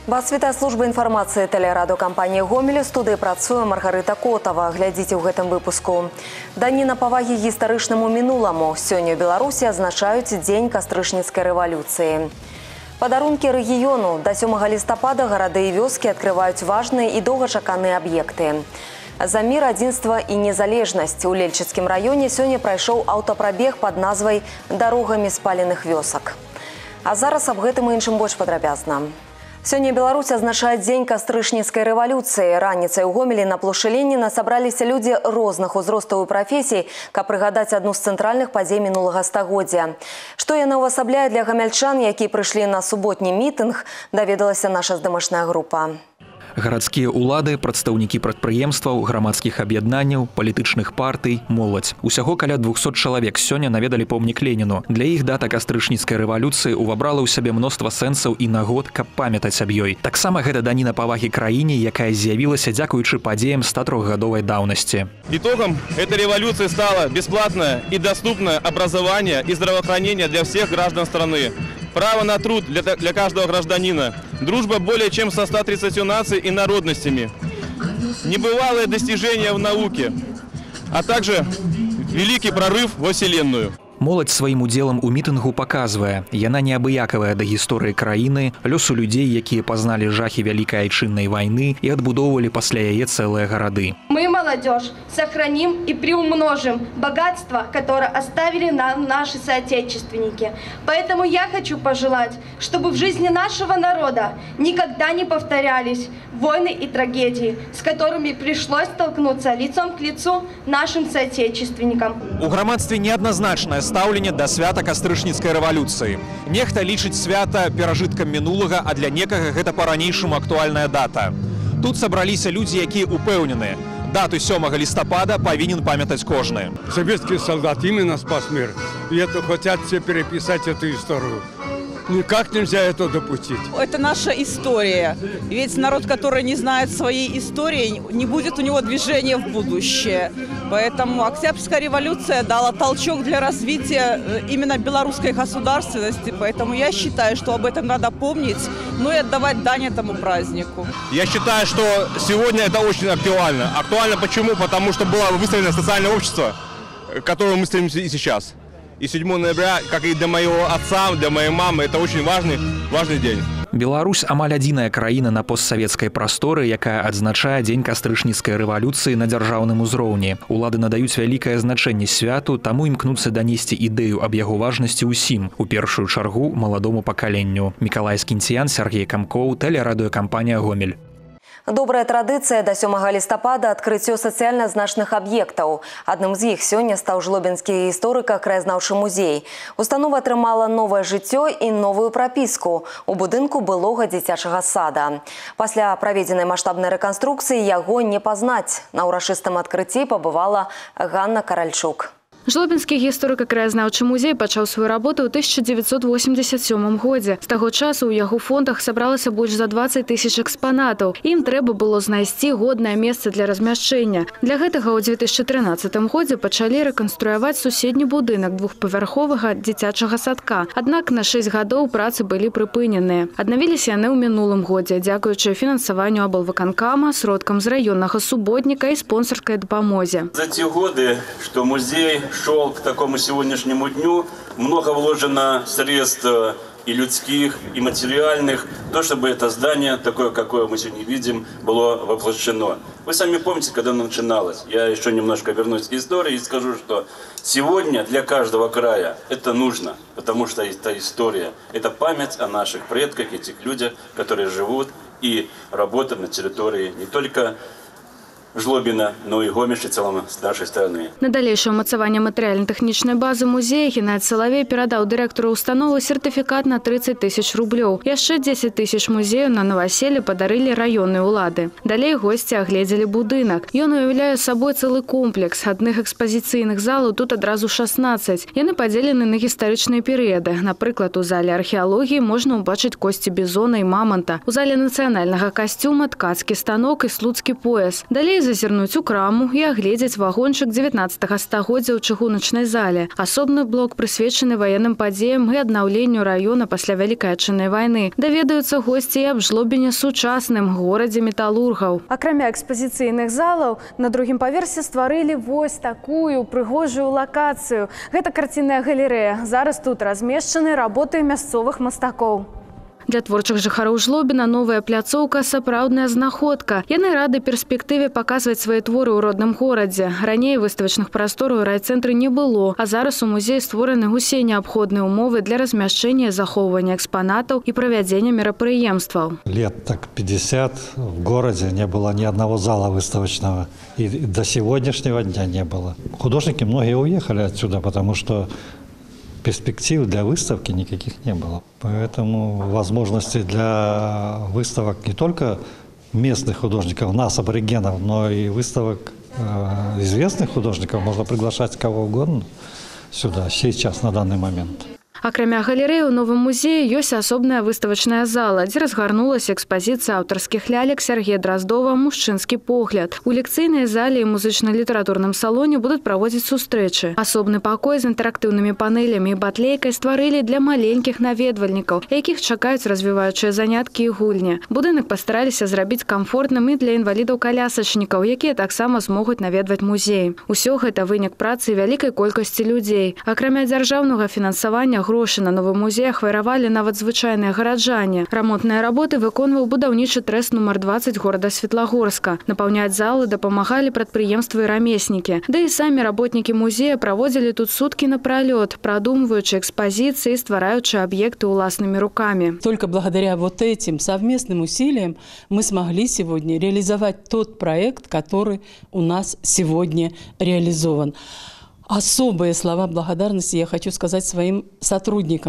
Вас вітае служба інфармацыі тэлерадыёкампаніі «Гомель». У студыі працуе Маргарыта Котова. Глядзіце ў гэтым выпуску. Даніна павагі гістарычнаму мінуламу. Сёння ў Беларусі азначаюць Дзень кастрычніцкай рэвалюцыі. Падарункі рэгіёну. До 7 лістапада гарады і вёскі адкрываюць важныя і доўгачаканыя аб'екты. За мір, адзінства і незалежнасць. У Лельчыцкім раёне сёння прайшоў аўтапрабег пад назвай «Дарогамі спаленых вёсак». А зараз аб гэтым і іншым больш падрабязна. Сёння Беларусь азначае Дзень кастрычніцкай рэвалюцыі. Раніцай у Гомелі на плошчы Леніна сабраліся людзі розных узростаў і прафесій, каб прыгадаць адну з цэнтральных падзей мінулага стагоддзя. Што яна ўвасабляе для гамяльчан, якія прыйшлі на суботні мітынг, даведалася наша здымачная група. Гарадскія ўлады, прадстаўнікі прадпрыемстваў, грамадскіх аб'яднанняў, палітычных партый, моладзь. Усяго каля 200 чалавек сёння наведалі помнік Леніну. Для іх дата кастрычніцкай рэвалюцыі ўвабрала ў сябе мноства сэнсаў і нагод, каб памятаць аб ёй. Таксама гэта даніна павагі краіне, якая з'явілася дзякуючы падзеям 103-гадовай даўнасці. Итогом этой революции стало бесплатное и доступное образование и здравоохранение для всех граждан страны. Право на труд для каждого гражданина. Дружба более чем со 130 наций и народностями. Небывалые достижения в науке, а также великий прорыв во Вселенную. Моладзь сваім удзелам у мітынгу паказвае, яна неабыякавая да гісторыі краіны, лёсу людзей, якія пазналі жахі Вялікай Айчыннай вайны і адбудоўвалі пасля яе цэлыя гарады. Мы, молодежь, сохраним и приумножим богатство, которое оставили нам наши соотечественники. Поэтому я хочу пожелать, чтобы в жизни нашего народа никогда не повторялись войны и трагедии, с которыми пришлось столкнуться лицом к лицу нашим соотечественникам. У грамадстве неадназначнае стаўленне да свята кастрычніцкай рэвалюцыі. Нехта лічыць свята перажыткам мінулага, а для некага гэта па-ранейшаму актуальная дата. Тут сабраліся людзі, якія упэўнены. Дату 7 листопада повинен памятать кожны. Советский солдат именно спас мир. И это хотят все переписать эту историю. Никак нельзя это допустить. Это наша история. Ведь народ, который не знает своей истории, не будет у него движения в будущее. Поэтому Октябрьская революция дала толчок для развития именно белорусской государственности. Поэтому я считаю, что об этом надо помнить, но и отдавать дань этому празднику. Я считаю, что сегодня это очень актуально. Актуально почему? Потому что было выстроено социальное общество, к которому мы стремимся и сейчас. И 7 ноября, как и для моего отца, для моей мамы, это очень важный день. Беларусь амаль адзіная краіна на постсавецкай прасторы, якая адзначае Дзень кастрычніцкай рэвалюцыі на дзяржаўным узроўні. Улады надаюць вялікае значэнне святу, таму імкнуцца данесці ідэю аб яго важнасці ўсім, у першую чаргу маладому пакаленню. Мікалай Скінціян, Сергей Камкоў, тэлерадыёкампанія «Гомель». Добрая традыцыя да 7 лістапада адкрыццё сацыяльна значных аб'ектаў. Адным з іх сёння стаў жлобінскі гісторыка-краязнаўчы музей. Установа атрымала новае жыццё і новую прапіску у будынку былога дзіцячага сада. Пасля праведзенай маштабнай рэканструкцыі яго не пазнаць. На ўрачыстым адкрыцці пабывала Ганна Каральчук. Жлобінскі гісторыка-краязнаўчы музей пачаў сваю работу ў 1987 годзе. З таго часу ў яго фондах сабралася больш за 20 000 экспанатаў. Ім трэба было знайсці годнае месца для размяшчэння. Для гэтага ў 2013 годзе пачалі рэканструяваць суседні будынак двухпавярховага дзіцячага садка. Аднак на 6 гадоў працы былі прыпыненыя. Аднавіліся яны ў мінулым годзе, дзякуючы фінансаванню аблвыканкама, сродкам з раённага суботніка і спонсарскай дапамозе. За те годы, что музей шел к такому сегодняшнему дню, много вложено средств и людских, и материальных, то, чтобы это здание, такое, какое мы сегодня видим, было воплощено. Вы сами помните, когда оно начиналось. Я еще немножко вернусь к истории и скажу, что сегодня для каждого края это нужно, потому что это история, это память о наших предках, этих людях, которые живут и работают на территории не только Жлобіна, но і Гомель і цілому з нашої сторони. На далейшее умацаванне матэрыяльна-тэхнічнай базы музея Геннадзь Салавей перадаў дырэктару установы сертыфікат на 30 000 рублёў. Яшчэ 10 000 музеяў на новаселле падарылі раённыя ўлады. Далей госці агледзелі будынак. Ён уяўляе сабой цэлы комплекс. Адных экспазіцыйных залаў тут адразу 16. Яны падзелены на гістарычныя перыяды. Напрыклад, у зале археалогіі можна ўбачыць косці бізона і маманта. У зале нацыянальнага касцюма ткацкі станок і слуцкі пояс. Далей зазірнуць у краму і агледзець вагончык 19 стагоддзя ў чыгуначнай зале. Асобны блок прысвечаны ваенным падзеям і аднаўленню раёна пасля Вялікай Адчыннай вайны. Даведаюцца госці і аб Жлобіне сучасным горадзе металургаў. Акрамя экспазіцыйных залаў, на другім паверсе стварылі вось такую прыгожую лакацыю. Гэта карцінная галерэя. Зараз тут размешчаны работы мясцовых мастакоў. Для творчых жыхароў Жлобіна новая пляцоўка – сапраўдная знаходка. Яны рады перспектыве паказваць свае творы ў родным горадзе. Раней выставачных прастораў у райцэнтры не было, а зараз у музеі створаны усе неабходныя умовы для размяшчэння і захоўвання экспанатаў і правядзення мерапрыемстваў. Лет так 50 в городе не было ни одного зала выставочного. И до сегодняшнего дня не было. Художники многие уехали отсюда, потому что перспектив для выставки никаких не было. Поэтому возможности для выставок не только местных художников, нас, аборигенов, но и выставок известных художников. Можно приглашать кого угодно сюда сейчас, на данный момент. Акрамя галерэі ў новым музеі ёсць асобная выставачная зала, дзе разгарнулася экспазіцыя аўтарскіх лялек Сергея Дроздова «Мужчынскі погляд». У лекцыйнай зале і музычна-літаратурным салоне будуць праводзіць сустрэчы. Асобны пакой з інтэрактыўнымі панелямі і батлейкай стварылі для маленькіх наведвальнікаў, якіх чакаюць развіваючыя заняткі і гульні. Будынак пастараліся зрабіць камфортным і для інвалідаў-калясачнікаў, якія таксама змогуць наведваць музей. Усё гэта вынік працы вялікай колькасці людзей. Акрамя дзяржаўнага фінансавання, грошы на новы музей ахвяравалі нават звычайныя гараджане. Рамонтныя работы выконваў будаўнічы трэст нумар 20 горада Светлагорска. Напаўняць залы дапамагалі прадпрыемствы і рамеснікі. Да і самі работнікі музея праводзілі тут суткі напралёт, прадумваючы экспазіцыі, ствараючы аб'екты уласнымі руками. Только благодаря вот этим совместным усилиям мы смогли сегодня реализовать тот проект, который у нас сегодня реализован. Особые слова благодарности я хочу сказать своим сотрудникам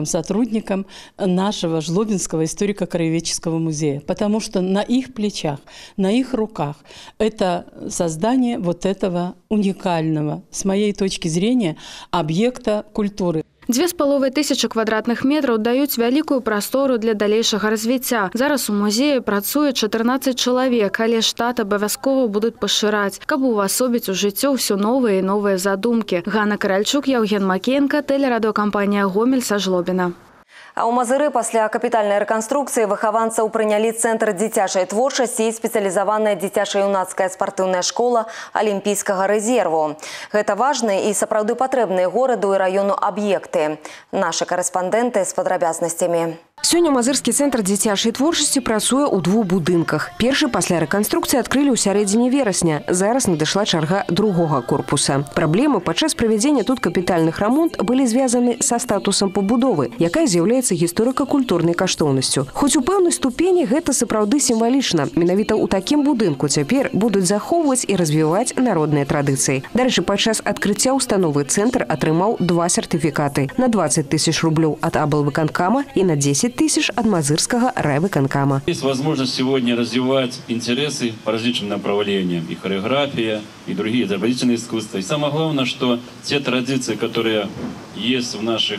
нашего Жлобинского историко-краеведческого музея, потому что на их плечах, на их руках это создание вот этого уникального, с моей точки зрения, объекта культуры. 2500 квадратных метраў даюць вялікую прастору для далейшага развіцця. Зараз у музеі працуе 14 чалавек, але штат абавязкова будуць пашыраць, каб увасобіць у жыццё ўсё новыя і новыя задумкі. Ганна Каральчук, Яўген Макенка, тэлерадыёкампанія «Гомель» са Жлобіна. А ў Мазыры пасля капітальнай рэканструкцыі выхаванцаў прынялі цэнтр дзіцячай творчасці і спецыялізаваная дзіцяча-юнацкая спартыўная школа Алімпійскага рэзерву. Гэта важныя і сапраўды патрэбныя гораду і раёну аб'екты. Нашы карэспандэнты з падрабязнасцямі. Сёння Мазырскі цэнтр дзіцячай творчасці працуе ў двух будынках. Першы пасля рэканструкцыі адкрылі ў сярэдзіне верасня. Зараз надышла чарга другога корпуса. Праблемы падчас правядзення тут капітальных рамонт былі звязаны са статусам пабудовы, якая з'яўляецца гісторыка-культурнай каштоўнасцю. Хоць у пэўнай ступені гэта сапраўды сімвалічна. Менавіта ў такім будынку цяпер будуць захоўваць і развіваць народныя традыцыі. Дарэчы, падчас адкрыцця установы цэнтр атрымаў 2 сертыфікаты на 20 000 рублёў ад аблвыканкама і на 10 000 от Мазырского райвыконкама. Есть возможность сегодня развивать интересы по различным направлениям. И хореография, и другие изобразительные искусства. И самое главное, что те традиции, которые есть в наших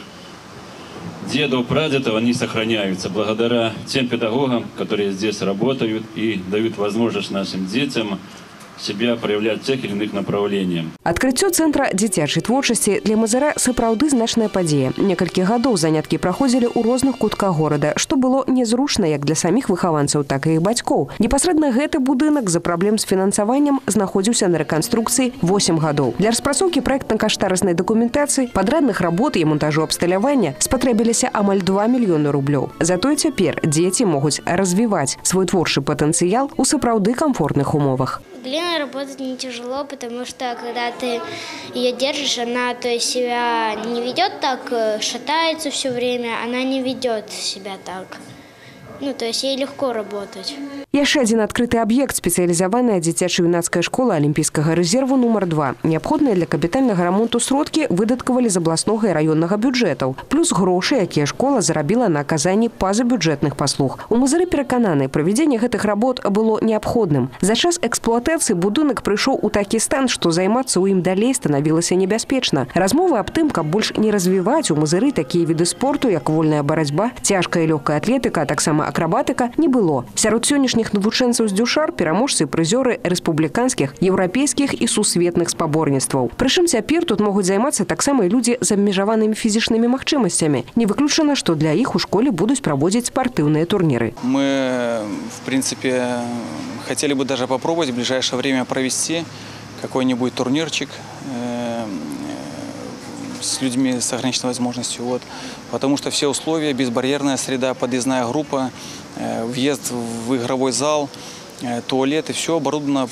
дедов, прадедов, они сохраняются благодаря тем педагогам, которые здесь работают и дают возможность нашим детям себя проявлять в тех или иных направлениях. Адкрыццё цэнтра дзіцячай творчасці для Мазыра сапраўды значная падзея. Некалькі гадоў заняткі праходзілі ў розных кутках горада, што было незручна як для саміх выхаванцаў, так і іх бацькоў. Непасрэдна гэты будынак з-за праблем з фінансаваннем знаходзіўся на рэканструкцыі 8 гадоў. Для распрацоўкі праектна-каштарыснай дакументацыі, падрадных работ і монтажу абсталявання спатрэбіліся амаль 2 мільёны рублёў. Затое цяпер дзеці могуць развіваць свой творчы патэнцыял у сапраўды камфортных умовах. Глиной работать не тяжело, потому что когда ты ее держишь, она то есть себя не ведет так, шатается все время, она не ведет себя так. Ну, то есть ей легко работать. Яшчэ адзін адкрыты аб'ект – спецыялізаваная дзіцяча-юнацкая школа Алімпійскага рэзерву нумар 2. Неабходныя для капітальнага рамонту сродкі выдаткавалі з абласнога і раённага бюджэтаў. Плюс грошы, якія школа зарабіла на аказанні пазабюджэтных паслуг. У Мазыры перакананы, правядзенне гэтых работ было неабходным. За час эксплуатацыі будынак прыйшоў у такі стан, што займацца ў ім далей станавілася небяспечна. Размовы аб тым, каб больш не развіваць у Мазыры такія віды спорту, як вольная барацьба, цяжкая і лёгкая атлетыка, а таксама акрабатыка, не было. Сярод сённяшніх сярэдніх навучэнцаў з Дюшар пераможцы і прызёры рэспубліканскіх, еўрапейскіх і сусветных спаборніцтваў. Прычым цяпер тут могуць займацца таксама і людзі з абмежаванымі фізічнымі магчымасцямі. Не выключана, што для іх у школе будуць праводзіць спартыўныя турніры. Мы, в принципе, хотели бы даже попробовать в ближайшее время провести какой-нибудь турнирчик с людьми с ограниченной возможностью. Вот. Потому что все условия, безбарьерная среда, подъездная группа, въезд в игровой зал, туалет и все оборудовано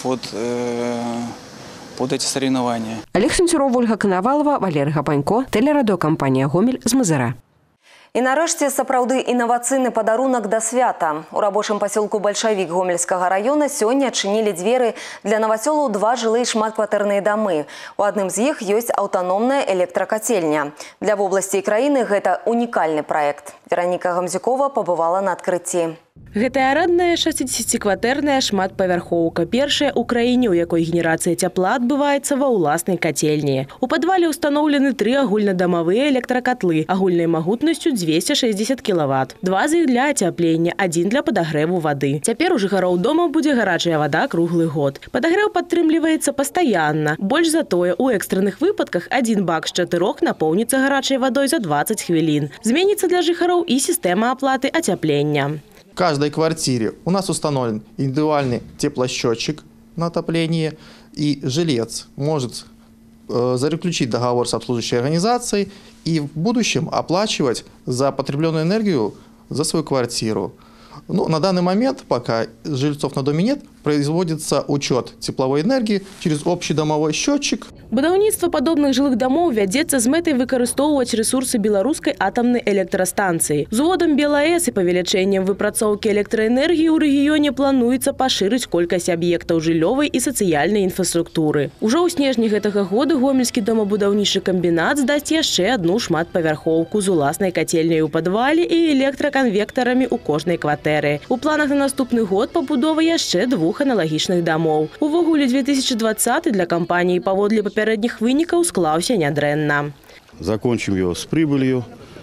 под эти соревнования. Олег Сенцюров, Ольга Коновалова, Валерий Гапанько, телерадиокомпания «Гомель» з Мазыра. І нарэшце сапраўды інавацыйны падарунак да свята. У рабочым пасёлку Бальшавік Гомельскага района сёння адчынілі дзверы для навасёлаў 2 жылыя шматкватэрныя дамы. У адным з іх ёсць аўтаномная электракацельня. Для вобласці і краіны гэта унікальны праект. Вераніка Гамзюкова пабывала на адкрыцці. Гэта арэндная 60-кватэрная шматпавярхоўка. Першая ў краіне, у якой генерацыя цяпла адбываецца ва ўласнай кацельні. У падвале ўстаноўлены 3 агульнадамавыя электракатлы агульнай магутнасцю 260 кВт. 2 з іх для ацяплення, 1 для падагрэву вады. Цяпер у жыхароў дома будзе гарачая вада круглы год. Падагрэў падтрымліваецца пастаянна. Больш за тое, у экстранных выпадках 1 бак з 4 напоўніцца гарачай вадой за 20 хвілін. Зменіцца для жыхароў і сістэма аплаты ацяплення. В каждой квартире у нас установлен индивидуальный теплосчетчик на отопление, и жилец может заключить договор с обслуживающей организацией и в будущем оплачивать за потребленную энергию за свою квартиру. Ну, на данный момент, пока жильцов на доме нет, производится учет тепловой энергии через общий домовой счетчик. Будаўніцтва падобных жылых дамоў вядзецца з мэтай выкарыстоўваць рэсурсы беларускай атамнай электрастанцыі. З уводам БелАЭС і павелічэннем выпрацоўкі электраэнергіі ў рэгіёне плануецца пашырыць колькасць аб'ектаў жыллёвай і сацыяльнай інфраструктуры. Ужо ў снежні гэтага года гомельскі домабудаўнічы камбінат здасць яшчэ адну шматпавярхоўку з уласнай кацельняй у падвале і электраканвектарамі ў кожнай кватэры. У планах на наступны год пабудова яшчэ 2 аналагічных дамоў. Увогуле 2020 для кампаніі паводле папярэдніх вынікаў склаўся нядрэнна. Закончим его с прибылью.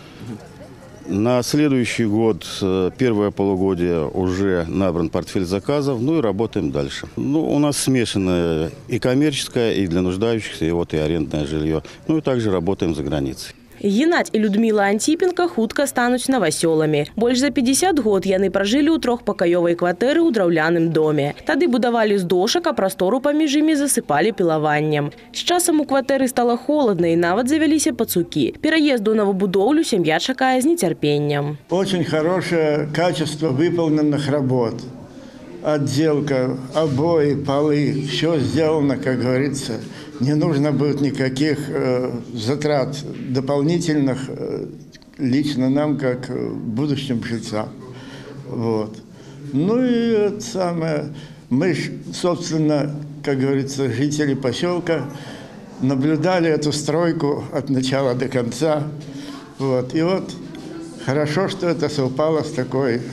На следующий год, первое полугодие, уже набран портфель заказов, ну и работаем дальше. Ну, у нас смешанное и коммерческое, и для нуждающихся, и вот и арендное жилье. Ну и также работаем за границей. Геннадзь і Людмила Антипенко хутка стануць навасёламі. Больш за 50 год яны пражылі ў 3-пакаёвай кватэры ў драўляным доме. Тады будавалі з дошак, а прастору паміж імі засыпалі пілаваннем. З часам у кватэры стала холадна і нават завяліся пацукі. Пераезду на новобудоўлю сям'я чакае з нецярпеннем. Очень хорошее качество выполненных работ. Отделка, обои, полы, все сделано, как говорится. Не нужно будет никаких затрат дополнительных лично нам, как будущим жильцам. Вот. Ну и мы, собственно, как говорится, жители поселка, наблюдали эту стройку от начала до конца. Вот. И вот хорошо, что это совпало с такой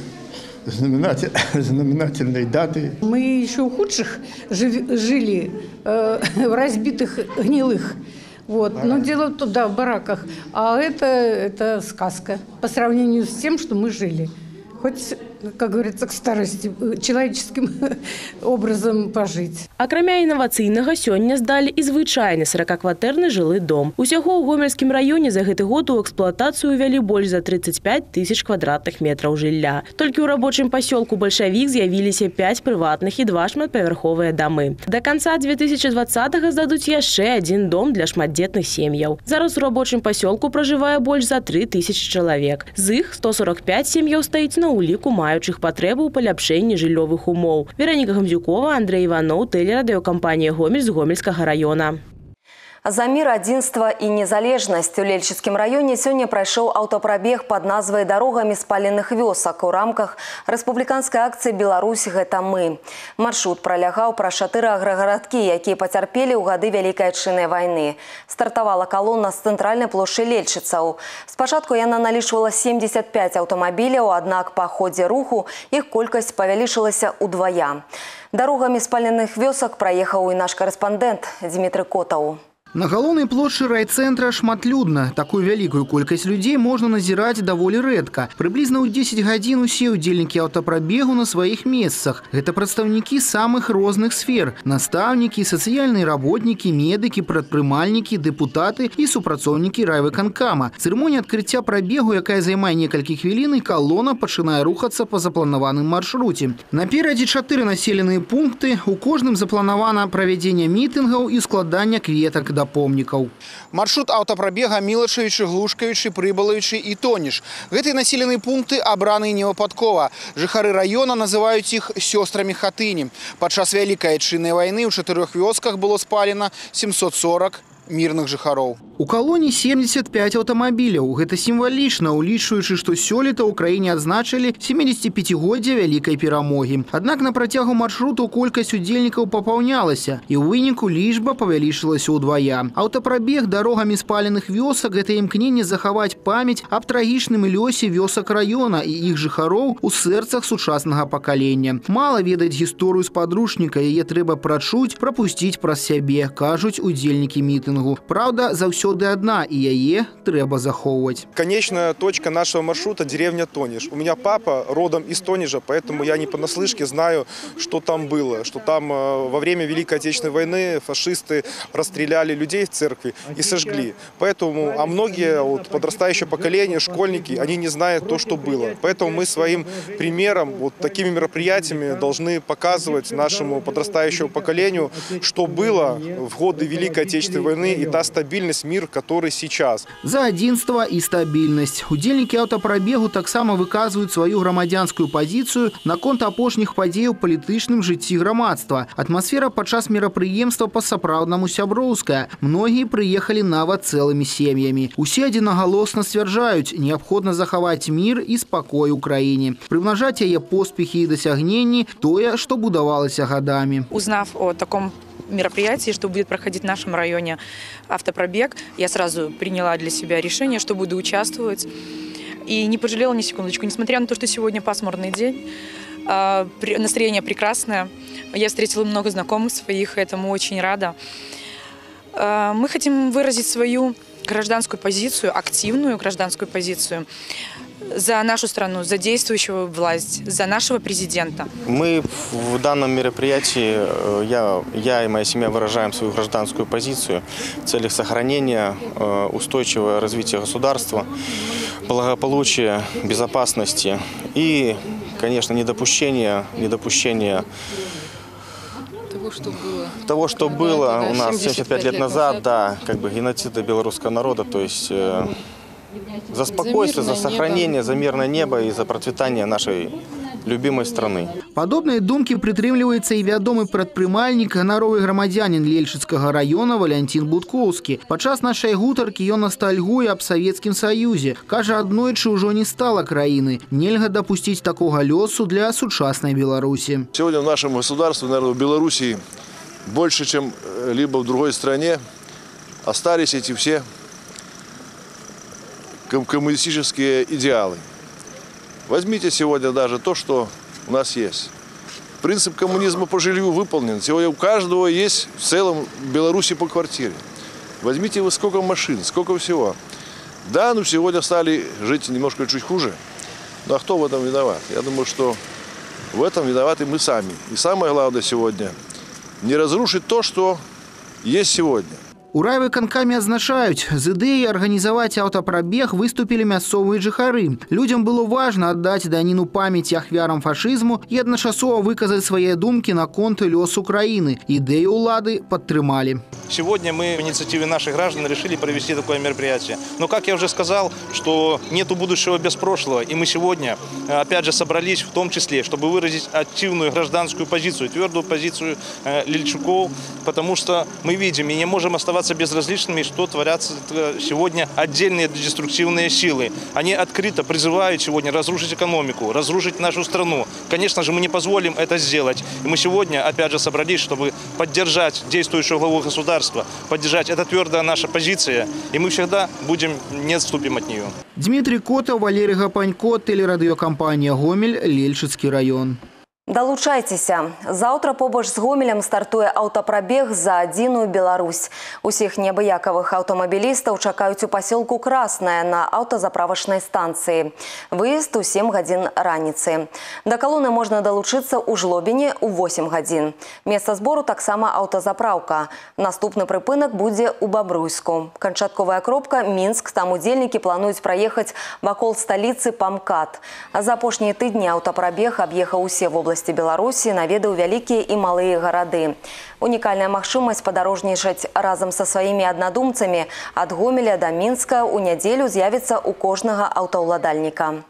знаменательной датой. Мы еще у худших жили, в разбитых гнилых. Вот. Но дело туда, в бараках. А это сказка по сравнению с тем, что мы жили. Хоть, как говорится, к старости человеческим образом пожить. Акрамя інавацыйнага сёння здалі і звычайны 40-кватэрны жылы дом. Усяго ў гомельскім раёне за гэты год у эксплуатацыю ўвялі больш за 35 тысяч квадратных метраў жылля. Толькі ў рабочым пасёлку Бальшавік з'явіліся 5 прыватных і 2 шматпавярховыя дамы. Да канца 2020-го здадуць яшчэ 1 дом для шматдзетных сем'яў. Зараз у рабочым пасёлку пражывае больш за 3000 чалавек. З іх 145 сем'яў стаіць на уліку маючых патрэбу ў паляпшэнні жыллёвых умоў. Вераніка Гамзюкова, Андрей Иванов, телерадиокомпания «Гомель» з Гомельскага района. За мир, адзінства і незалежнасць у Лельчыцкім раёне сёння прайшоў аўтапрабег пад назвай «Дарогамі спаленых вёсак» у рамках рэспубліканскай акцыі «Беларусь – гэта мы». Маршрут пралягаў праз 4 аграгарадкі, якія пацярпелі ў гады Вялікай Адчыннай вайны. Стартавала калона з цэнтральнай плошчы лельчыцаў. Спачатку яна налічвала 75 аўтамабіляў, аднак па ходзе руху іх колькасць павялічылася ўдвая. Дарогамі спаленых вёсак праехаў і наш карэспандэнт Дмітрый Котаў. На галоўнай плошчы райцэнтра шматлюдна. Такую вялікую колькасць людзей можна назіраць даволі рэдка. Прыблізна ў 10 гадзін усе ўдзельнікі аўтапрабегу на сваіх месцах. Гэта прадстаўнікі самых розных сфер: настаўнікі, сацыяльныя работнікі, медыкі, прадпрымальнікі, дэпутаты і супрацоўнікі райвыканкама. Цырымонія адкрыцця прабегу, якая займае некалькі хвілін, і калона пачынае рухацца па запланаваным маршруце. Наперадзе 4 населеныя пункты. У кожным запланавана правядзенне мітынгаў і складання кветак да помнікаў. Маршрут аўтапрабега Мілачавічы, Глушкавічы, Прыбалавічы і Тоніш. Гэтыя населеныя пункты абраны невыпадкова. Жыхары раёна называюць іх сёстрамі хатыні. Падчас Вялікай Адчыннай вайны ў 4 вёсках было спалена 740 мирных жыхароў. У калоне 75 аўтамабіляў. Гэта сімвалічна, улічваючы, што сёлета ў краіне адзначылі 75-годдзе вялікай перамогі. Аднак на працягу маршруту колькасць удзельнікаў папаўнялася, і ў выніку лічба павялічылася ўдвая. Аўтапрабег дарогамі спаленых вёсак – гэта імкненне захаваць памяць аб трагічным лёсе вёсак раёна і іх жыхароў у сэрцах сучаснага пакалення. Мала ведаць гісторыю з падручніка, яе трэба прачуць, прапусціць праз сябе, кажуць удзельнікі мітынгу. Правда, заўсёды одна, и яе трэба захоўваць. Конечная точка нашего маршрута – деревня Тониш. У меня папа родом из Тонижа, поэтому я не понаслышке знаю, что там было. Что там во время Великой Отечественной войны фашисты расстреляли людей в церкви и сожгли. Поэтому, а многие вот, подрастающее поколение, школьники, они не знают то, что было. Поэтому мы своим примером, вот такими мероприятиями должны показывать нашему подрастающему поколению, что было в годы Великой Отечественной войны, и та стабильность, мир, который сейчас. За адзінства і стабільнасць. Удзельнікі аўтапрабегу таксама выказваюць сваю грамадзянскую пазіцыю наконт апошніх падзей у палітычным жыцці грамадства. Атмасфера падчас мерапрыемства па-сапраўднаму сяброўская. Многія прыехалі нават цэлымі сем'ямі. Усе адзінагалосна сцвярджаюць, неабходна захаваць мір і спакой у краіне. Прымнажаць яе поспехі і дасягненні – тое, што будавалася гадамі. Узнав о таком мероприятии, что будет проходить в нашем районе автопробег, я сразу приняла для себя решение, что буду участвовать. И не пожалела ни секундочку, несмотря на то, что сегодня пасмурный день, настроение прекрасное. Я встретила много знакомых своих, этому очень рада. Мы хотим выразить свою гражданскую позицию, активную гражданскую позицию за нашу страну, за действующую власть, за нашего президента. Мы в данном мероприятии, я и моя семья выражаем свою гражданскую позицию в целях сохранения устойчивого развития государства, благополучия, безопасности и, конечно, недопущения того, что было у нас 75 лет назад, да, как бы геноцида белорусского народа, то есть за спокойствие, за сохранение, за мирное небо и за процветание нашей любимой страны. Падобныя думкі прытрымліваецца і вядомы прадпрымальнік, ганаровы грамадзянін Лельчыцкага района Валянцін Будкоўскі. Падчас нашай гутаркі ён ностальгуе аб Савецкім Саюзе. Кажа, аднойчы ўжо не стала краіны. Нельга дапусціць такога лёсу для сучаснай Беларусі. Сегодня в нашем государстве, наверное, в Беларуси больше, чем либо в другой стране, остались эти все коммунистические идеалы. Возьмите сегодня даже то, что у нас есть. Принцип коммунизма по жилью выполнен. Сегодня у каждого есть в целом в Беларуси по квартире. Возьмите вы сколько машин, сколько всего. Да, ну сегодня стали жить немножко чуть хуже. Но а кто в этом виноват? Я думаю, что в этом виноваты мы сами. И самое главное сегодня – не разрушить то, что есть сегодня. У райвыканкаме адзначаюць, з ідэяй арганізаваць аўтапрабег выступілі мясцовыя жыхары. Людзям было важна аддаць даніну памяці ахвярам фашызму і адначасова выказаць свае думкі наконт лёсу краіны. Ідэю ўлады падтрымалі. Сегодня мы в инициативе наших граждан решили провести такое мероприятие. Но, как я уже сказал, что нету будущего без прошлого. И мы сегодня, опять же, собрались в том числе, чтобы выразить активную гражданскую позицию, твердую позицию Лельчуков, потому что мы видим и не можем оставаться безразличными, что творятся сегодня отдельные деструктивные силы. Они открыто призывают сегодня разрушить экономику, разрушить нашу страну. Конечно же, мы не позволим это сделать. И мы сегодня, опять же, собрались, чтобы поддержать действующего главу государства, поддержать. Это твердая наша позиция, и мы всегда не отступим от нее. Дмитрий Котов, Валерий Гапанько, телерадиокомпания «Гомель», Лельчыцкий район. Далучайцеся. Заўтра побач з Гомелем стартуе аўтапрабег за адзіную Беларусь. Усіх неабыякавых аўтамабілістаў чакаюць у пасёлку Краснае на аўтазаправачнай станцыі. Выезд у 7 гадзін раніцы. Да калоны можна далучыцца ў Жлобіне ў 8 гадзін. Месца збору таксама аўтазапраўка. Наступны прыпынак будзе ў Бабруйску. Канчатковая кропка – Мінск. Там удзельнікі плануюць праехаць вакол сталіцы па МКАД. За апошнія тыдні аўтапрабег аб'ехаў усе вобласці Беларусі, наведаў вялікія і малыя гарады. Унікальная магчымасць падарожнічаць разам са сваімі аднадумцамі ад Гомеля да Мінска ў нядзелю з'явіцца ў кожнага аўтаўладальніка.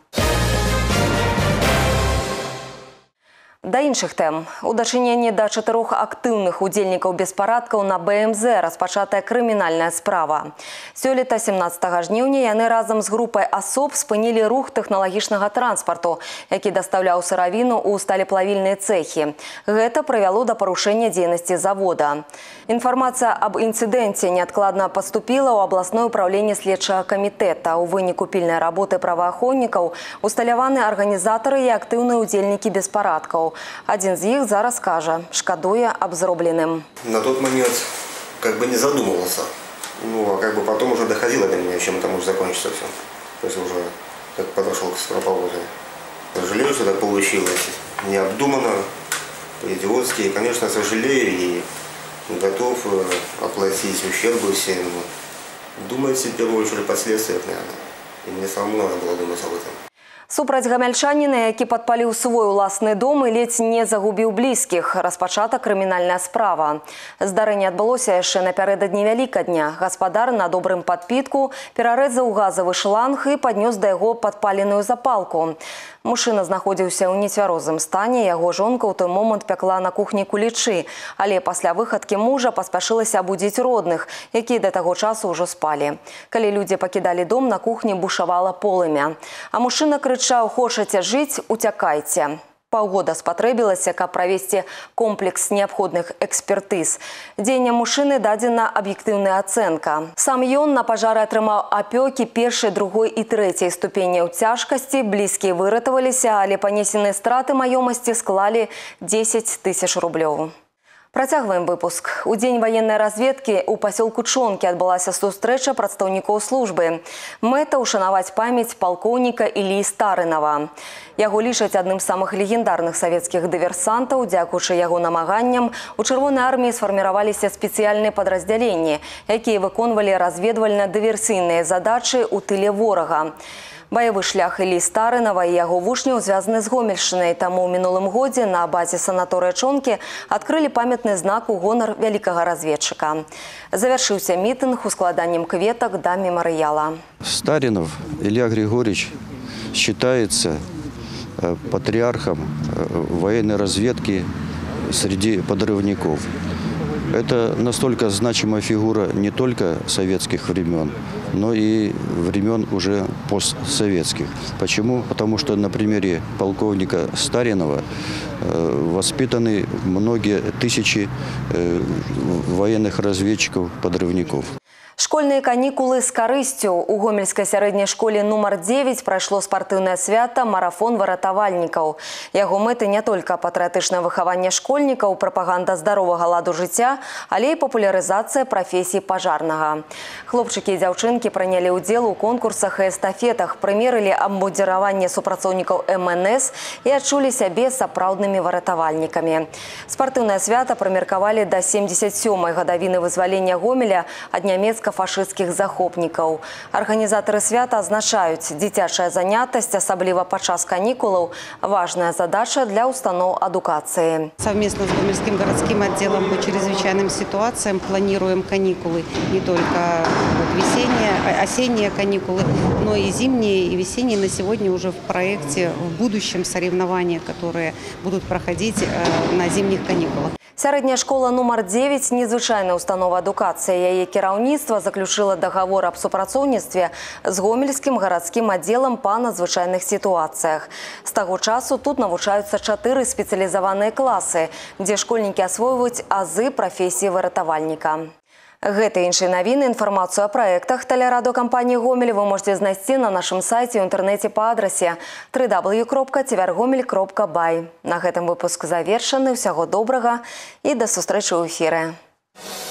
Да іншых тэм. У дачыненні да 4 актыўных удзельнікаў беспарадкаў на БМЗ распачатая крымінальная справа. Сёлета 17 жніўня яны разам з групай асоб спынілі рух тэхналагічнага транспарту, які дастаўляў сыравіну ў сталеплавільныя цэхі. Гэта прывяло да парушэння дзейнасці завода. Інфармацыя аб інцыдэнце неадкладна паступіла ў абласное ўпраўленне следчага камітэта. У выніку пільнай работы праваахоўнікаў усталяваны арганізатары і актыўныя удзельнікі беспарадкаў. Один из них зараз кажа, шкадуя об зробленным. На тот момент как бы не задумывался. Ну, а как бы потом уже доходило до меня, чем это может закончиться все. То есть уже как подошел к скоропалозе. Сожалею, что так получилось. Необдуманно, по-идиотски. И, конечно, сожалею и готов оплатить ущербы всем. Думайте в первую очередь о последствиях, наверное. И мне самому надо было думать об этом. Супраць гамяльчаніна, які падпаліў свой уласны дом і ледзь не загубіў блізкіх, распачата крымінальная справа. Здарэнне адбылося яшчэ напярэдадні Вялікадня. Гаспадар на добрым падпітку перарэзаў газавы шланг і паднёс да яго падпаленую запалку. Мужчына знаходзіўся ў нецвярозым стане, яго жонка ў той момант пякла на кухні кулічы, але пасля выхадкі мужа паспяшылася абудзіць родных, якія да таго часу ўжо спалі. Калі людзі пакідалі дом, на кухні бушавала полымя. А мужчына крычаў: «Хочаце жыць, уцякайце». Паўгода спатрэбілася, каб правесці комплекс неабходных экспертыз. Дзеянням мужчыны дадзена аб'ектыўная ацэнка. Сам ён на пажары атрымаў апёкі першай, другой і трэцяй ступеняў цяжкасці. Блізкія выратаваліся, але панесеныя страты маёмасці склалі 10 000 рублёў. Працягваем выпуск. У дзень ваеннай разведкі ў пасёлку Чонкі адбылася сустрэча прадстаўнікоў службы. Мэта – ушанаваць памяць палкоўніка Іллі Старынава. Яго лічаць адным з самых легендарных савецкіх дыверсантаў. Дзякуючы яго намаганням у Чырвонай арміі сфарміраваліся спецыяльныя падраздзяленні, якія выконвалі разведвальна-дыверсійныя задачы ў тыле ворага. Баявы шлях Іллі Старынава і яго вучняў звязаны з Гомельшчынай, таму ў мінулым годзе на базе санаторыя Чонкі адкрылі памятны знак у гонар вялікага разведчыка. Завяршыўся мітынг ускладаннем кветак да мемарыяла. Старинов Илья Григорьевич считается патриархом военной разведки среди подрывников. Это настолько значимая фигура не только советских времен, но и времен уже постсоветских. Почему? Потому что на примере полковника Старинова воспитаны многие тысячи военных разведчиков-подрывников. Школьныя канікулы з карысцю. У гомельскай сярэдняй школе нумар 9 прайшло спартыўнае свята «Марафон выратавальнікаў». Яго мэты не толькі патрыятычнае выхаванне школьнікаў, прапаганда здаровага ладу жыцця, але і папулярызацыя прафесіі пажарнага. Хлопчыкі і дзяўчынкі прынялі ўдзел у конкурсах і эстафетах, прымерылі абмундзіраванне супрацоўнікаў МНС і адчулі сябе сапраўднымі выратавальнікамі. Спартыўнае свята прымеркавалі да 77-й гадавіны вызвалення Гомеля ад нямецка-фашысцкіх захопнікаў. Арганізатары свята азначаюць, дзіцячая занятасць, асабліва падчас канікулаў, важная задача для устаноў адукацыі. Совместно с Гомельским городским отделом по чрезвычайным ситуациям планируем каникулы. Не только весенние, осенние каникулы, но и зимние и весенние. На сегодня уже в проекте в будущем соревнования, которые будут проходить на зимних каникулах. Сярэдняя школа нумар 9 – незвычайная установа адукацыі. Яе кіраўніцтва заключила договор аб супрацоўніцтве з гомельскім гарадскім аддзелам па надзвычайных сітуацыях. З таго часу тут навучаюцца 4 спецыялізаваныя класы, дзе школьнікі асвойваюць азы прафесіі выратавальніка. Гэты і іншыя навіны, інфармацыю о праектах тэлерадыёкампаніі «Гомель» вы можете знайсці на нашым сайце ў інтэрнэце па адрасе www.tvrgomel.by. На гэтым выпуск завершаны. Усяго добрага і да сустрэчы ў эфіры.